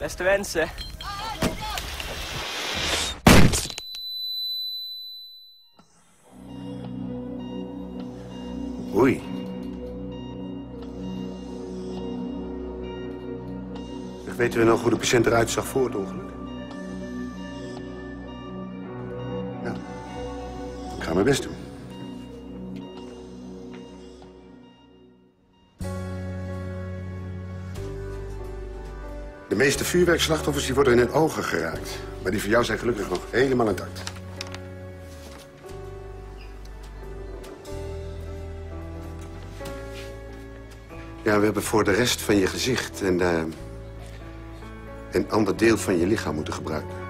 Beste wensen. Oei. Weten we nog hoe de patiënt eruit zag voor het ongeluk? Ja. Ik ga mijn best doen. De meeste vuurwerkslachtoffers die worden in hun ogen geraakt. Maar die van jou zijn gelukkig nog helemaal intact. Ja, we hebben voor de rest van je gezicht en een ander deel van je lichaam moeten gebruiken.